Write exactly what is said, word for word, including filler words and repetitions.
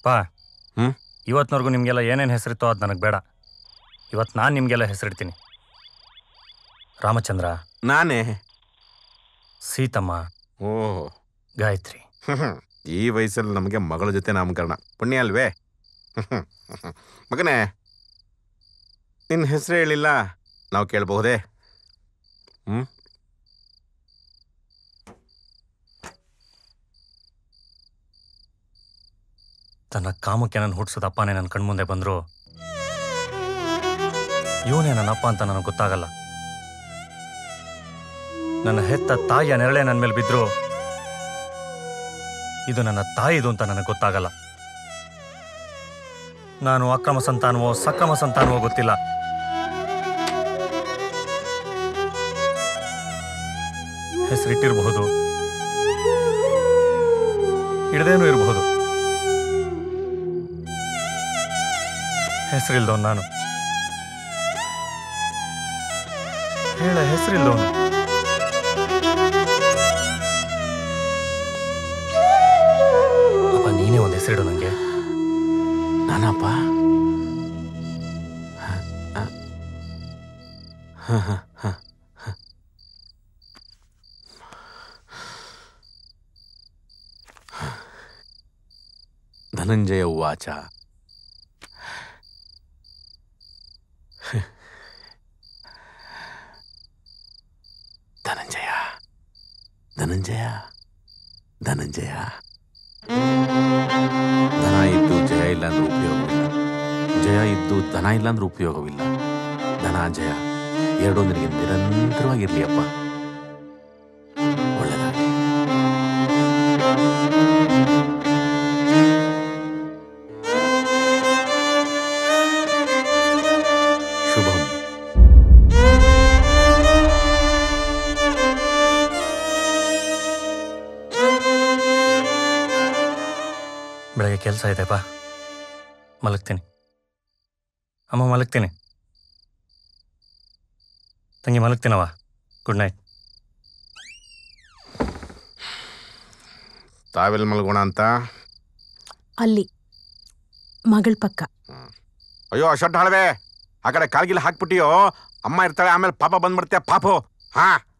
ಪಾ ಹ್ಞೂ ಇವತ್ತಿನವರೆಗೂ ನಿಮಗೆಲ್ಲ ಏನೇನು ಹೆಸರಿತ್ತೋ ಅದು ನನಗೆ ಬೇಡ. ಇವತ್ತು ನಾನು ನಿಮಗೆಲ್ಲ ಹೆಸರಿಡ್ತೀನಿ. ರಾಮಚಂದ್ರ, ನಾನೇ. ಸೀತಮ್ಮ, ಓ ಗಾಯತ್ರಿ. ಈ ವಯಸ್ಸಲ್ಲಿ ನಮಗೆ ಮಗಳ ಜೊತೆ ನಾಮಕರಣ ಪುಣ್ಯ ಅಲ್ವೇ? ಮಗನೇ, ನಿನ್ನ ಹೆಸರು ಹೇಳಿಲ್ಲ, ನಾವು ಕೇಳಬಹುದೇ? ಹ್ಞೂ ತನ್ನ ಕಾಮಕ್ಕೆ ನನ್ನ ಹುಟ್ಟಿಸಿದ ಅಪ್ಪನೇ ನನ್ನ ಕಣ್ಮುಂದೆ ಬಂದರು. ಇವನೇ ನನ್ನ ಅಪ್ಪ ಅಂತ ನನಗೆ ಗೊತ್ತಾಗಲ್ಲ. ನನ್ನ ಹೆತ್ತ ತಾಯಿಯ ನೆರಳೆ ನನ್ನ ಮೇಲೆ ಬಿದ್ರು ಇದು ನನ್ನ ತಾಯಿದು ಅಂತ ನನಗೆ ಗೊತ್ತಾಗಲ್ಲ. ನಾನು ಅಕ್ರಮ ಸಂತಾನವೋ ಸಕ್ರಮ ಸಂತಾನವೋ ಗೊತ್ತಿಲ್ಲ. ಹೆಸರಿಟ್ಟಿರಬಹುದು, ಇಡದೇನೂ ಇರಬಹುದು. ಹೆಸರಿಲ್ದವನು ನಾನು, ಹೇಳ ಹೆಸರಿಲ್ದವನು. ಅಪ್ಪ, ನೀನೇ ಒಂದು ಹೆಸರಿಡು ನನಗೆ. ನಾನಪ್ಪ? ಧನಂಜಯ ಉವಾಚ. ಧನಂಜಯ ಧನಂಜಯ ಧನಂಜಯ ಧನ ಇದ್ದು ಜಯ ಇಲ್ಲ ಅಂದ್ರೆ ಉಪಯೋಗವಿಲ್ಲ, ಜಯ ಇದ್ದು ಧನ ಇಲ್ಲ ಅಂದ್ರೆ ಉಪಯೋಗವಿಲ್ಲ. ಧನ ಜಯ ಎರಡೂ ನಿನಗೆ ನಿರಂತರವಾಗಿರ್ಲಿ ಅಪ್ಪ. ಒಳ್ಳೆದಾಗಲಿ. ಶುಭಂ. ಬೆಳಗ್ಗೆ ಕೆಲಸ ಇದೆಪಾ, ಮಲಗ್ತೀನಿ. ಅಮ್ಮ ಮಲಗ್ತೀನಿ. ತಂಗಿ ಮಲಗ್ತೀನವ. Good night. ತಾವೆಲ್ಲಿ ಮಲಗೋಣ ಅಂತ? ಅಲ್ಲಿ ಮಗಳ ಪಕ್ಕ. ಅಯ್ಯೋ ಶೊಟ್ಟ ಹಳವೆ, ಆ ಕಡೆ ಕಾಲ್ಗಿಲ್ ಹಾಕ್ಬಿಟ್ಟಿಯೋ, ಅಮ್ಮ ಇರ್ತಾಳೆ, ಆಮೇಲೆ ಪಾಪ ಬಂದ್ಬಿಡ್ತೀಯ ಪಾಪು. ಹಾ